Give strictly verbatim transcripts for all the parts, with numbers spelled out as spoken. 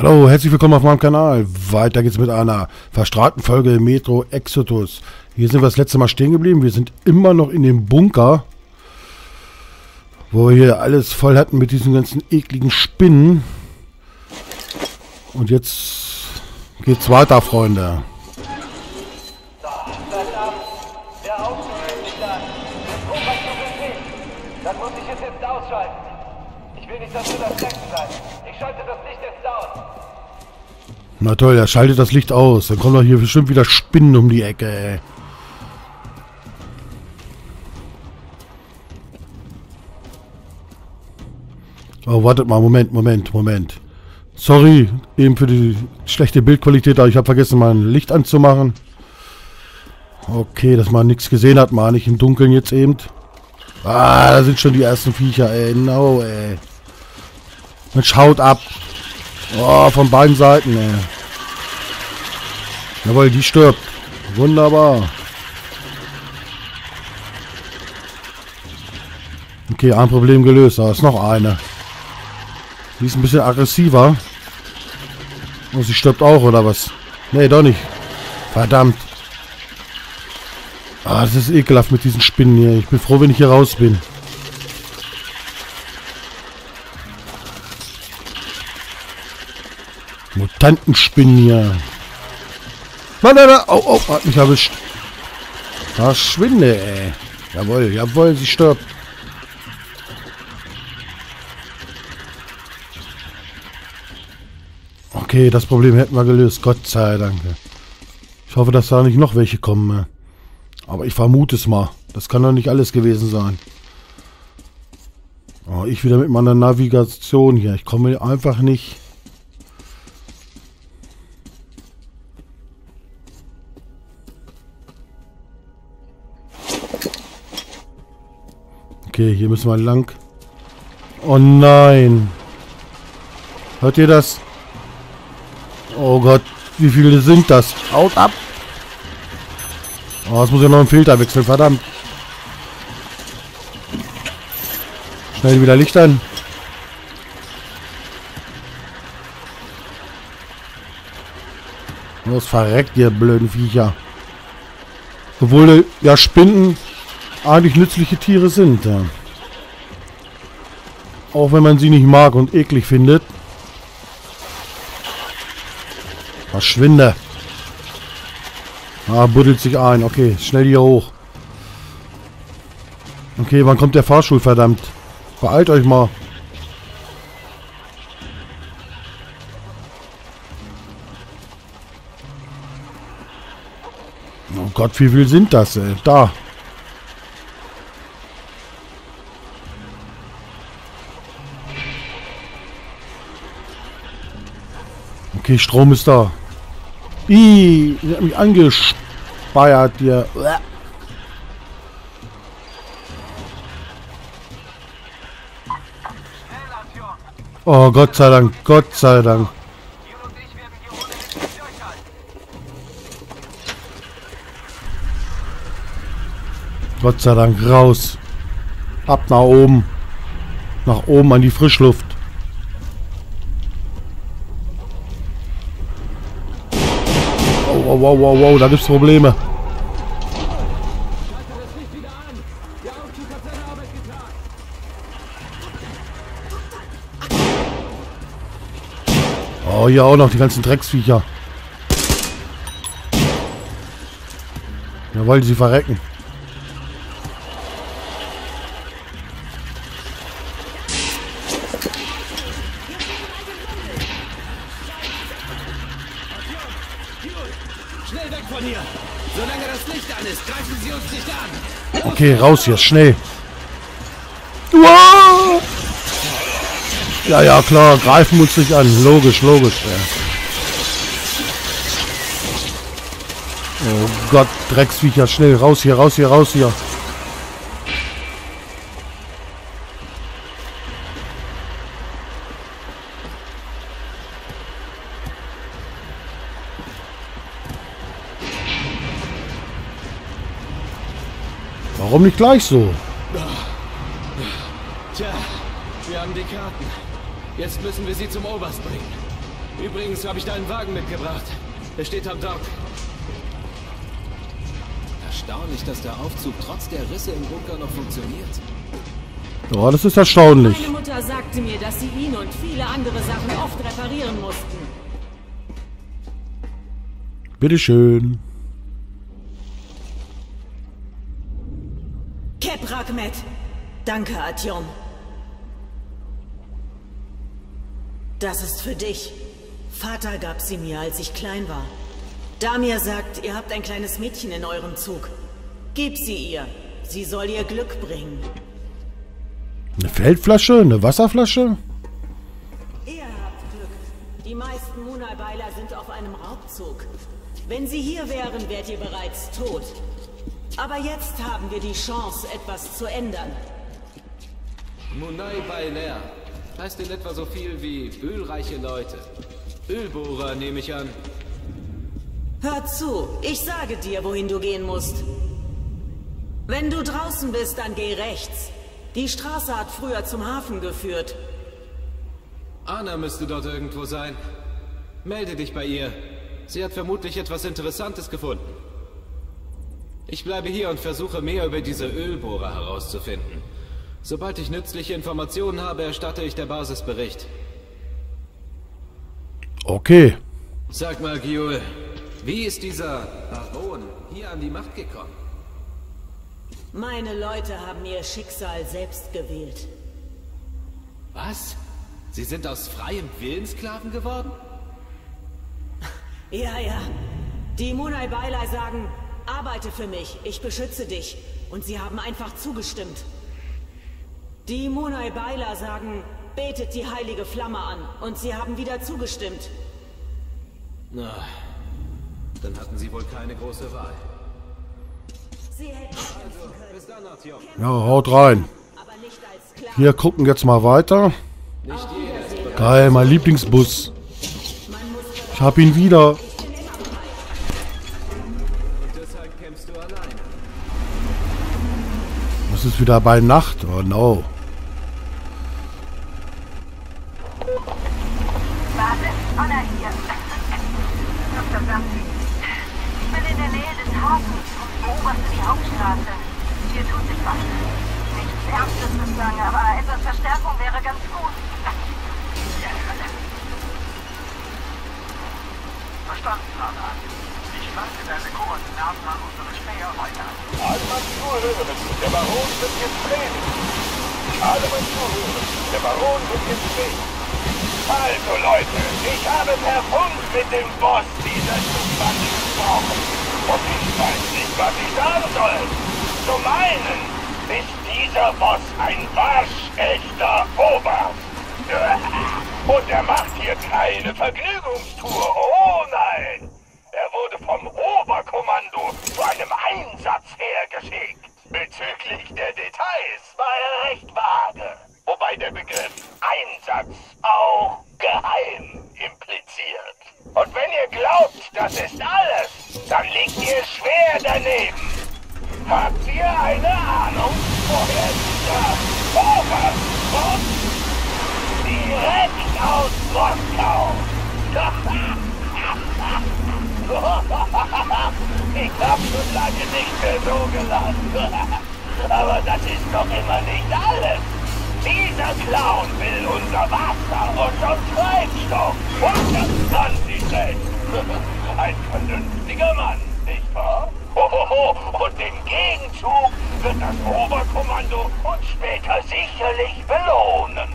Hallo, herzlich willkommen auf meinem Kanal. Weiter geht's mit einer verstrahlten Folge Metro Exodus. Hier sind wir das letzte Mal stehen geblieben. Wir sind immer noch in dem Bunker, wo wir hier alles voll hatten mit diesen ganzen ekligen Spinnen. Und jetzt geht's weiter, Freunde. So, verdammt! Der Aufzug ist nicht an. Oh, was du willst? Dann muss ich es jetzt ausschalten. Ich will nicht, dass du das Denken sein. Ich schalte das Licht jetzt aus. Na toll, er schaltet das Licht aus. Dann kommen doch hier bestimmt wieder Spinnen um die Ecke, ey. Oh, wartet mal, Moment, Moment, Moment. Sorry, eben für die schlechte Bildqualität, aber ich habe vergessen, mein Licht anzumachen. Okay, dass man nichts gesehen hat, mal nicht im Dunkeln jetzt eben. Ah, da sind schon die ersten Viecher, ey. No, ey. Mensch, haut ab. Oh, von beiden Seiten, ey. Jawohl, die stirbt. Wunderbar. Okay, ein Problem gelöst. Da ist noch eine. Die ist ein bisschen aggressiver. Und sie stirbt auch, oder was? Nee, doch nicht. Verdammt. Ah, das ist ekelhaft mit diesen Spinnen hier. Ich bin froh, wenn ich hier raus bin. Mutantenspinnen hier. Nein, nein, nein. Oh, oh, hat mich erwischt. Verschwinde, ey. Jawohl, jawohl, sie stirbt. Okay, das Problem hätten wir gelöst. Gott sei Dank. Ich hoffe, dass da nicht noch welche kommen. Aber ich vermute es mal. Das kann doch nicht alles gewesen sein. Oh, ich wieder mit meiner Navigation hier. Ich komme einfach nicht. Okay, hier müssen wir lang. Oh nein. Hört ihr das? Oh Gott, wie viele sind das? Haut ab! Oh, es muss ja noch ein Filter wechseln, verdammt. Schnell wieder Licht an. Los, verreckt, ihr blöden Viecher. Obwohl ja Spinnen eigentlich nützliche Tiere sind. Ja. Auch wenn man sie nicht mag und eklig findet. Verschwinde. Ah, buddelt sich ein. Okay, schnell hier hoch. Okay, wann kommt der Fahrstuhl, verdammt? Beeilt euch mal. Oh Gott, wie viel sind das, ey? Da. Okay, Strom ist da. Ih, ich hab mich angespeiert hier. Oh, Gott sei Dank, Gott sei Dank. Gott sei Dank, raus. Ab nach oben. Nach oben an die Frischluft. Wow, wow, wow, wow, da gibt's Probleme. Oh, hier auch noch die ganzen Drecksviecher. Ja, wollen sie verrecken. Schnell weg von hier! Solange das Licht an ist, greifen Sie uns nicht an! Okay, raus hier, schnell! Wow! Ja, ja, klar, greifen uns nicht an. Logisch, logisch. Ja. Oh Gott, Drecksviecher, schnell, raus hier, raus hier, raus hier. Warum nicht gleich so? Tja, wir haben die Karten. Jetzt müssen wir sie zum Oberst bringen. Übrigens habe ich da einen Wagen mitgebracht. Er steht am Dock. Erstaunlich, dass der Aufzug trotz der Risse im Bunker noch funktioniert. Ja, das ist erstaunlich. Meine Mutter sagte mir, dass sie ihn und viele andere Sachen oft reparieren mussten. Bitteschön. Keprakmet. Danke, Artyom. Das ist für dich. Vater gab sie mir, als ich klein war. Damir sagt, ihr habt ein kleines Mädchen in eurem Zug. Gib sie ihr. Sie soll ihr Glück bringen. Eine Feldflasche? Eine Wasserflasche? Ihr habt Glück. Die meisten Munai-Beiler sind auf einem Raubzug. Wenn sie hier wären, wärt ihr bereits tot. Aber jetzt haben wir die Chance, etwas zu ändern. Munai Bailer. Heißt in etwa so viel wie ölreiche Leute. Ölbohrer, nehme ich an. Hör zu, ich sage dir, wohin du gehen musst. Wenn du draußen bist, dann geh rechts. Die Straße hat früher zum Hafen geführt. Anna müsste dort irgendwo sein. Melde dich bei ihr. Sie hat vermutlich etwas Interessantes gefunden. Ich bleibe hier und versuche mehr über diese Ölbohrer herauszufinden. Sobald ich nützliche Informationen habe, erstatte ich der Basis Bericht. Okay. Sag mal, Giul, wie ist dieser Baron hier an die Macht gekommen? Meine Leute haben ihr Schicksal selbst gewählt. Was? Sie sind aus freiem Willen Sklaven geworden? Ja, ja. Die Munai-Beiler sagen, arbeite für mich, ich beschütze dich. Und sie haben einfach zugestimmt. Die Munai-Beiler sagen, betet die heilige Flamme an. Und sie haben wieder zugestimmt. Na, dann hatten sie wohl keine große Wahl. Sie hätten Also, bis dann, Artyom. Ja, haut rein. aber nicht als Sklaven. Wir gucken jetzt mal weiter. Nicht jeder ist Geil, mein Lieblingsbus. Man muss Ich hab ihn wieder. und deshalb kämpfst du alleine. Das ist wieder bei Nacht. Oh no. Warte, Anna hier. Doktor Samsi. Ich bin in der Nähe des Hafens und beobachte die Hauptstraße. Hier tut sich was. Nichts Ernstes bislang, aber etwas Verstärkung wäre ganz gut. Verstanden, Anna. Ich leite deine Koordinaten an unsere Späher weiter. Alle mal zuhören, der Baron wird jetzt reden. Alle mal zuhören, der Baron wird jetzt reden. Also Leute, ich habe per Funk mit dem Boss dieser Zugbande gesprochen. Und ich weiß nicht, was ich sagen soll. Zum einen ist dieser Boss ein waschechter Oberst. Und er macht hier keine Vergnügungstour. Oh nein! Er wurde vom Oberkommando zu einem Einsatz hergeschickt. Bezüglich der Details war er recht vage. Wobei der Begriff Einsatz auch geheim impliziert. Und wenn ihr glaubt, das ist alles, dann liegt ihr schwer daneben. Habt ihr eine Ahnung, woher dieser Oberst kommt? Direkt aus Moskau. Ich hab schon lange nicht mehr so gelacht. Aber das ist doch immer nicht alles. Dieser Clown will unser Wasser, unseren Treibstoff und das Antiset. Ein vernünftiger Mann, nicht wahr? Hohoho. Und im Gegenzug wird das Oberkommando uns später sicherlich belohnen.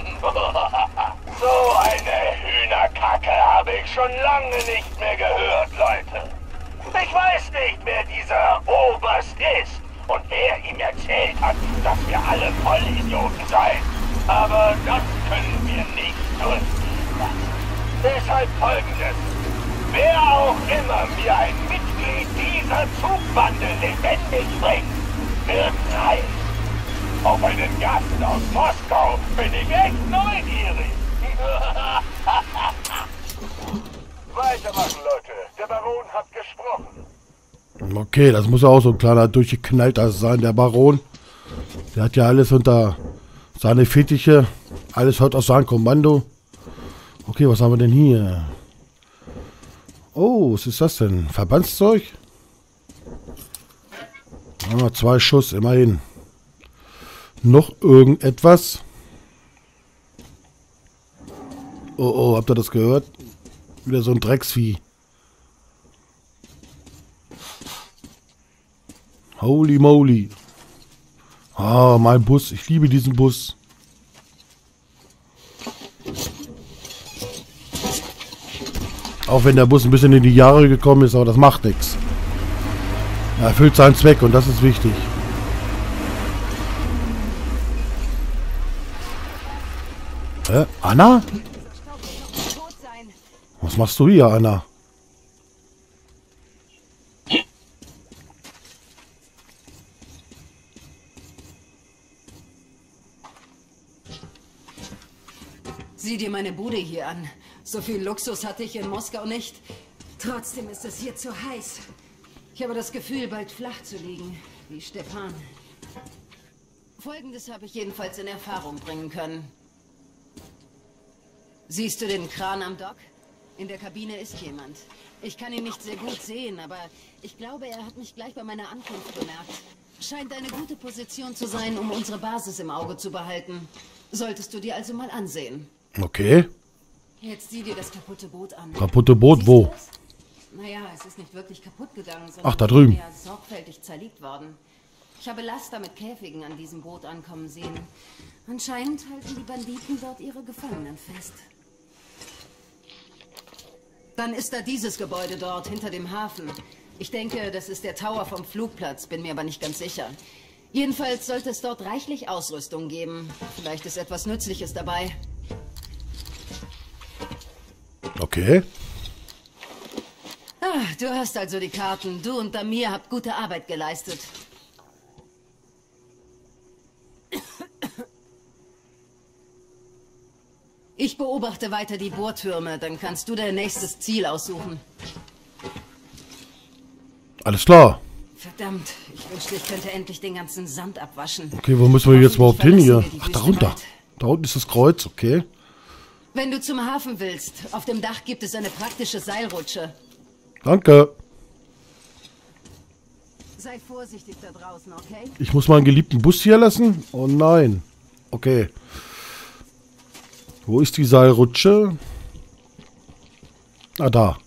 So eine Hühnerkacke habe ich schon lange nicht mehr gehört, Leute. Ich weiß nicht, wer dieser Oberst ist und wer ihm erzählt hat, dass wir alle Vollidioten seien. Aber das können wir nicht durchziehen. Deshalb Folgendes. Wer auch immer mir ein Mitglied dieser Zugbande lebendig bringt, wird reich. Auf einen Gast aus Moskau bin ich echt neugierig. Weitermachen, Leute. Der Baron hat gesprochen. Okay, das muss ja auch so ein kleiner durchgeknallter sein, der Baron. Der hat ja alles unter seine Fittiche. Alles hört aus seinem Kommando. Okay, was haben wir denn hier? Oh, was ist das denn? Verbandszeug? Ah, zwei Schuss, immerhin. Noch irgendetwas? Oh, oh, habt ihr das gehört? Wieder so ein Drecksvieh. Holy moly. Ah, mein Bus. Ich liebe diesen Bus. Auch wenn der Bus ein bisschen in die Jahre gekommen ist, aber das macht nichts. Er erfüllt seinen Zweck und das ist wichtig. Hä? Anna? Was machst du hier, Anna? Sieh dir meine Bude hier an. So viel Luxus hatte ich in Moskau nicht. Trotzdem ist es hier zu heiß. Ich habe das Gefühl, bald flach zu liegen, wie Stepan. Folgendes habe ich jedenfalls in Erfahrung bringen können. Siehst du den Kran am Dock? In der Kabine ist jemand. Ich kann ihn nicht sehr gut sehen, aber ich glaube, er hat mich gleich bei meiner Ankunft bemerkt. Scheint eine gute Position zu sein, um unsere Basis im Auge zu behalten. Solltest du dir also mal ansehen. Okay. Jetzt sieh dir das kaputte Boot an. Kaputte Boot, Siehst wo? du das? Naja, es ist nicht wirklich kaputt gegangen, sondern Ach, da drüben. eher sorgfältig zerlegt worden. Ich habe Laster mit Käfigen an diesem Boot ankommen sehen. Anscheinend halten die Banditen dort ihre Gefangenen fest. Dann ist da dieses Gebäude dort, hinter dem Hafen. Ich denke, das ist der Tower vom Flugplatz, bin mir aber nicht ganz sicher. Jedenfalls sollte es dort reichlich Ausrüstung geben. Vielleicht ist etwas Nützliches dabei. Okay. Ah, du hast also die Karten. Du und Damir habt gute Arbeit geleistet. Ich beobachte weiter die Bohrtürme, dann kannst du dein nächstes Ziel aussuchen. Alles klar. Verdammt, ich wünschte, ich könnte endlich den ganzen Sand abwaschen. Okay, wo müssen wir jetzt überhaupt hin hier? Verlassen wir die Ach, da Wüste runter. bald. Da unten ist das Kreuz, okay. Wenn du zum Hafen willst, auf dem Dach gibt es eine praktische Seilrutsche. Danke. Sei vorsichtig da draußen, okay? Ich muss meinen geliebten Bus hier lassen? Oh nein. Okay. Wo ist die Seilrutsche? Ah, da.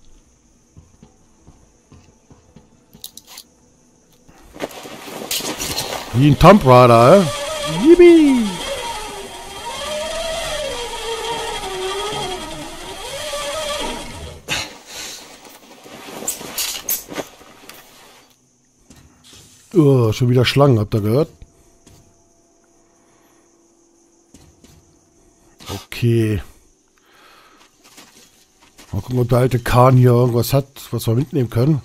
Wie ein Tomb Raider, hä? Yippie! Oh, schon wieder Schlangen, habt ihr gehört? Okay. Mal gucken, ob der alte Kahn hier irgendwas hat, was wir mitnehmen können.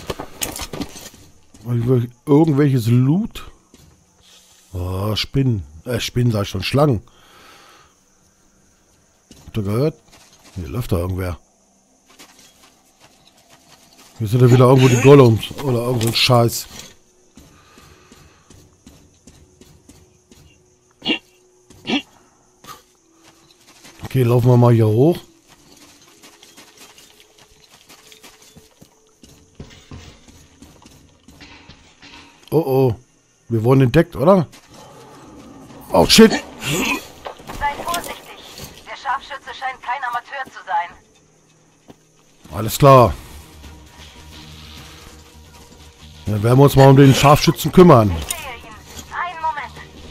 Irgendwelches Loot. Oh, Spinnen. Äh, Spinnen sag ich schon. Schlangen. Habt ihr gehört? Hier läuft da irgendwer. Hier sind ja wieder irgendwo die Golems. Oder irgend so ein Scheiß. Okay, laufen wir mal hier hoch. Oh oh. Wir wurden entdeckt, oder? Oh shit. Sei vorsichtig. Der Scharfschütze scheint kein Amateur zu sein. Alles klar. Dann werden wir uns mal um den Scharfschützen kümmern. Ich sehe ihn. Einen Moment.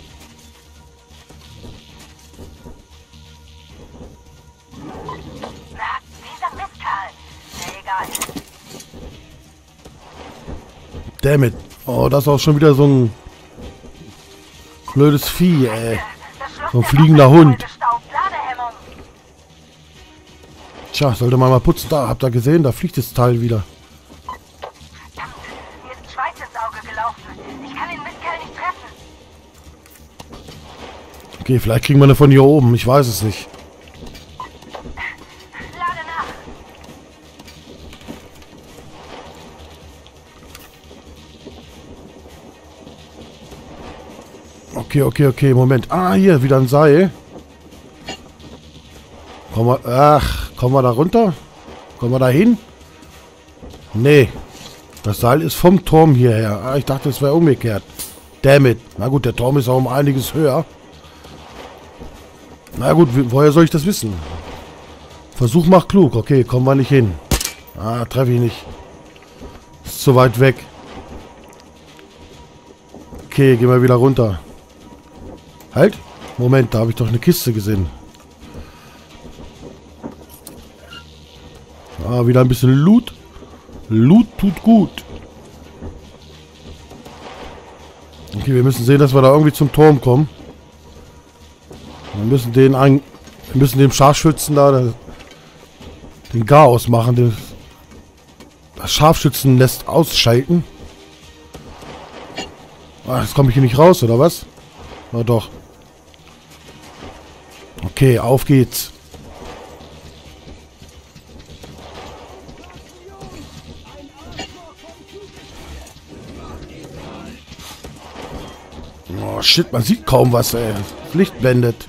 Na, dieser Mistkerl. Na, egal. Dammit. Oh, das ist auch schon wieder so ein blödes Vieh, ey. Das Schloss So ein der fliegender Waffe ist Hund. vollgestaubt. Ladehemmung. Tja, sollte man mal putzen. Da, habt ihr gesehen? Da fliegt das Teil wieder. Verdammt, mir ist Schweiß ins Auge gelaufen. Ich kann den Mistkerl nicht treffen. Okay, vielleicht kriegen wir eine von hier oben. Ich weiß es nicht. Lade nach. Okay, okay, okay. Moment. Ah, hier, wieder ein Seil. Kommen wir, ach, kommen wir da runter? Kommen wir da hin? Nee. Das Seil ist vom Turm hierher. Ah, ich dachte, es wäre umgekehrt. Damn it. Na gut, der Turm ist auch um einiges höher. Na gut, woher soll ich das wissen? Versuch macht klug. Okay, kommen wir nicht hin. Ah, treffe ich nicht. Ist zu weit weg. Okay, gehen wir wieder runter. Halt. Moment, da habe ich doch eine Kiste gesehen. Ah, wieder ein bisschen Loot. Loot tut gut. Okay, wir müssen sehen, dass wir da irgendwie zum Turm kommen. Wir müssen den ein, wir müssen dem Scharfschützen da den, den Chaos machen, den, das Scharfschützennest ausschalten. Ah, jetzt komme ich hier nicht raus, oder was? Na doch. Okay, auf geht's. Oh shit, man sieht kaum was, ey. Das Licht blendet.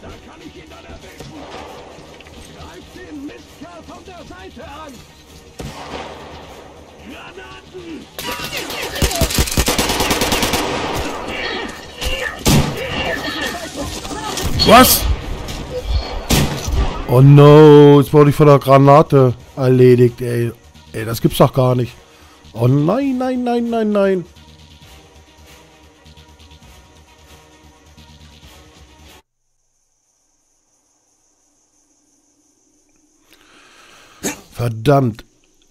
Was? Oh no, jetzt wurde ich von der Granate erledigt, ey. Ey, das gibt's doch gar nicht. Oh nein, nein, nein, nein, nein. Verdammt.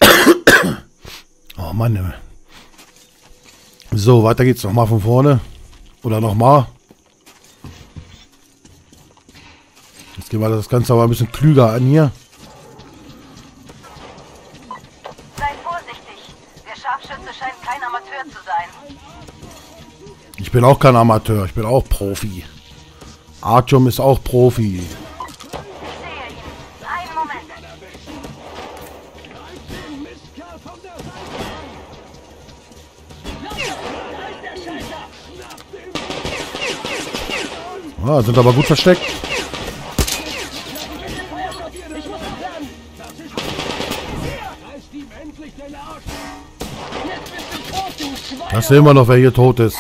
Oh Mann. So, weiter geht's nochmal von vorne. Oder nochmal. Jetzt gehen wir das Ganze aber ein bisschen klüger an hier. Sei vorsichtig. Der Scharfschütze scheint kein Amateur zu sein. Ich bin auch kein Amateur. Ich bin auch Profi. Artyom ist auch Profi. Ich sehe ihn. Einen Moment. Ah, sind aber gut versteckt. Das sehen wir noch, wer hier tot ist.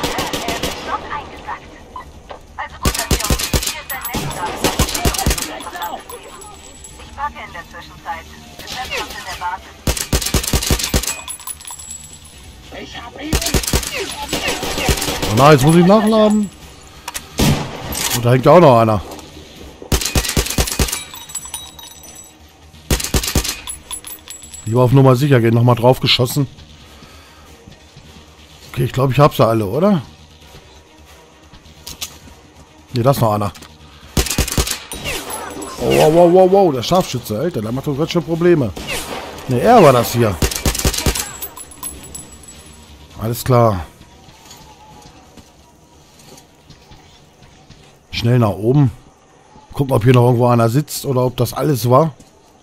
Also gut, dann Jungs. Hier ist ein Messer. Ich packe in der Zwischenzeit. Wir treffen uns in der Basis. Oh nein, jetzt muss ich nachladen. Und da hängt auch noch einer. Lieber auf Nummer sicher gehen. Nochmal drauf geschossen. Okay, ich glaube, ich habe sie alle, oder? Ne, das ist noch einer. Oh, wow, wow, wow, wow. Der Scharfschütze, Alter. Der macht doch ganz schön Probleme. Ne, er war das hier. Alles klar. Schnell nach oben. Gucken, ob hier noch irgendwo einer sitzt oder ob das alles war.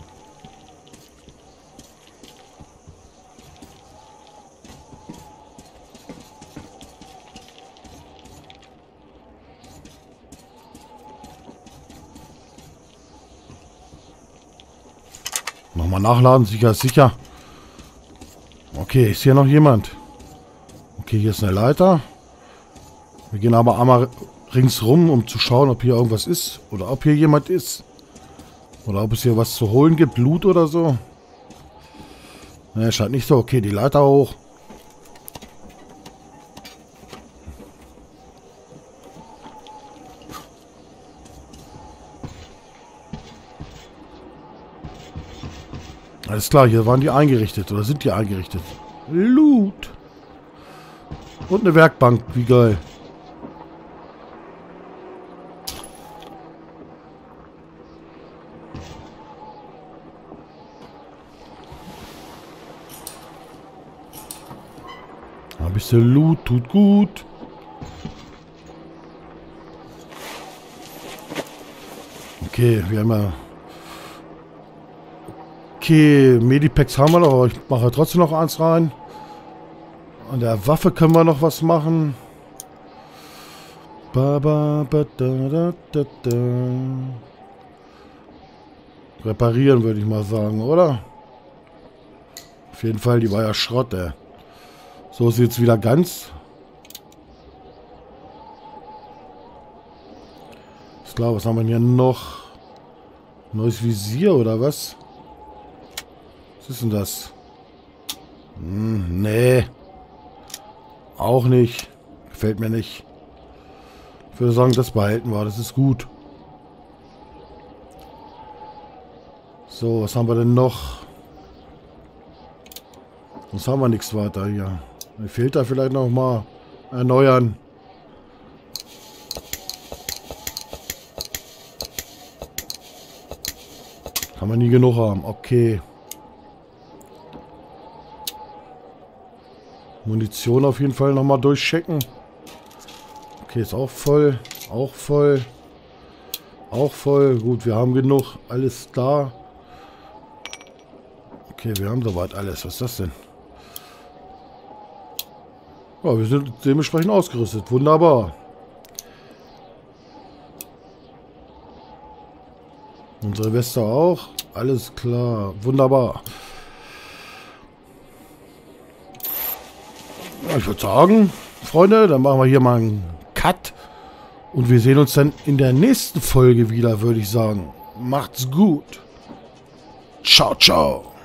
Nochmal nachladen, sicher ist sicher. Okay, ist hier noch jemand? Okay, hier ist eine Leiter. Wir gehen aber einmal ringsrum, um zu schauen, ob hier irgendwas ist. Oder ob hier jemand ist. Oder ob es hier was zu holen gibt. Loot oder so. Ne, scheint nicht so. Okay, die Leiter hoch. Alles klar, hier waren die eingerichtet. Oder sind die eingerichtet? Loot. Und eine Werkbank. Wie geil. Ein bisschen Loot tut gut. Okay, wir haben ja... Okay, Medipacks haben wir noch, aber ich mache trotzdem noch eins rein. An der Waffe können wir noch was machen. Ba, ba, ba, da, da, da, da. reparieren, würde ich mal sagen, oder? Auf jeden Fall, die war ja Schrott, ey. So ist sie jetzt wieder ganz. Ist klar, was haben wir denn hier noch? Neues Visier, oder was? Was ist denn das? Hm, nee. Auch nicht. Gefällt mir nicht. Ich würde sagen, das behalten wir. Das ist gut. So, was haben wir denn noch? Sonst haben wir nichts weiter hier. Mir fehlt da vielleicht noch mal erneuern. Kann man nie genug haben. Okay. Munition auf jeden Fall nochmal durchchecken. Okay, ist auch voll. Auch voll. Auch voll. Gut, wir haben genug. Alles da. Okay, wir haben soweit alles. Was ist das denn? Ja, wir sind dementsprechend ausgerüstet. Wunderbar. Unsere Weste auch. Alles klar. Wunderbar. Ja, ich würde sagen, Freunde, dann machen wir hier mal einen Cut. Und wir sehen uns dann in der nächsten Folge wieder, würde ich sagen. Macht's gut. Ciao, ciao.